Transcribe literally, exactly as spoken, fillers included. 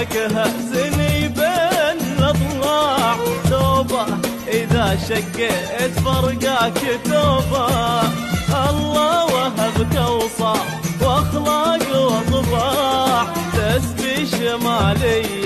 فكها زني بين الاضلاع، توبه اذا شقيت فرقاك توبه. الله وهبك اوصاف واخلاق وطباع تسبي شمالي